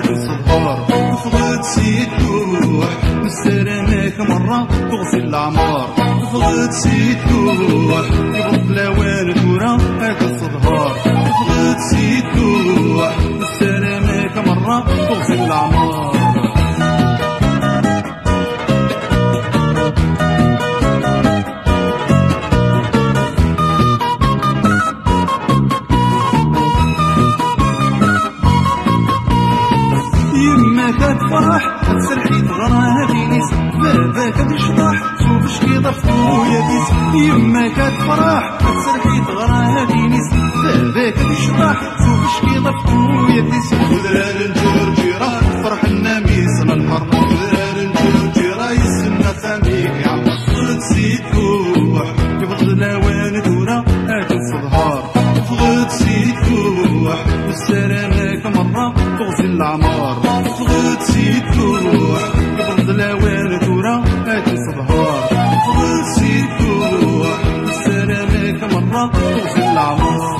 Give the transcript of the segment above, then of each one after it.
الصدهار فغد سيدوح نسلامك مرة تغسل العمار فغد سيدوح يبرد لوان تورا هاك الصدهار فغد سيدوح نسلامك مرة تغسل العمار فرح تسرحي تغرى دينيس باباك تشطح شوف شكي ضفتو يا ديس يما كتفرح تسرحي تغرى دينيس باباك تشطح شوف شكي ضفتو يا ديس ودرار الجور جيرا فرح النميس الحر ودرار الجور جيرا يسنى ثانيك عمر فغد سيدوح يبرد لوان دورا هاك الصدهار فغد سيدوح والسلامك مرة تغسل العمار فغد سيدوح يبرد لوان تورا هاك الصدهار فغد سيدوح والسلامك مرة تغسل العمار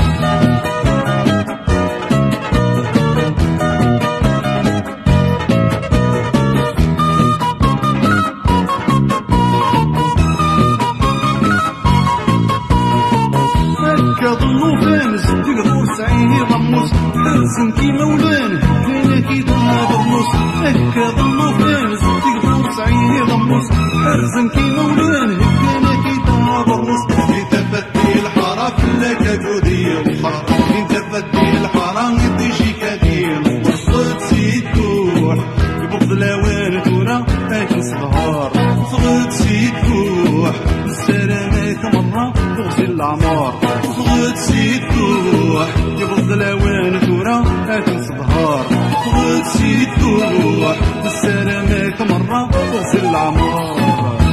ظلو فانس تقدر سعيه ضموس حرزن كي مولان كان كي ضرموس هكا ظلو فانس تقدر سعيه ضموس حرزن كي مولان كان كي ضرموس انت فتي الحارة فلاك جودية وحارة انت فتي الحارة تجي كدير فغد سيدوح يبرد لوان تورا هاك الصدهار فغد سيدوح بالسلامك مرة تغسل العمار فغد سيدوح يبرد لوان تورا هاك الصدهار فغد سيدوح بالسلامك مرة تغسل العمار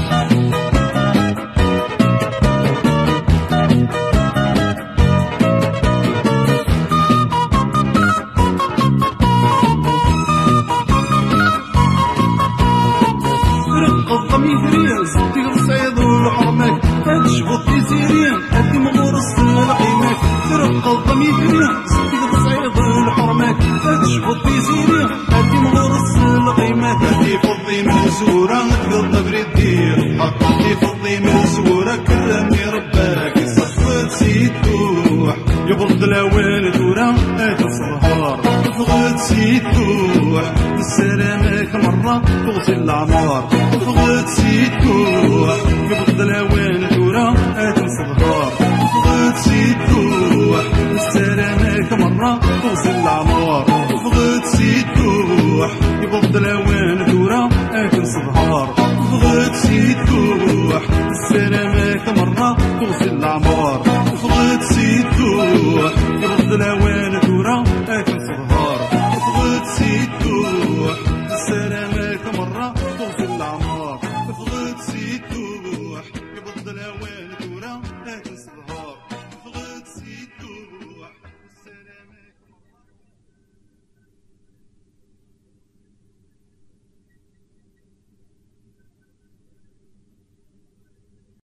يفريز تقدر صيد الحرمك تشبط تيزيرين هدي مغرس القيمك ترق الضم يفريز تقدر صيد الحرمك تشبط تيزيرين هدي مغرس القيمك هدي فضي من زورة تقدر تبريد دير هدي فضي من زورة كرمني رباك فغد سيدوح يبرد لوان تورا هاك الصدهار فغد سيدوح بالسلامك مرة تغسل العمار فغد سيدوح يبرد لوان تورا هاك الصدهار فغد سيدوح بالسلامك مرة تغسل العمار فغد سيدوح يبرد لوان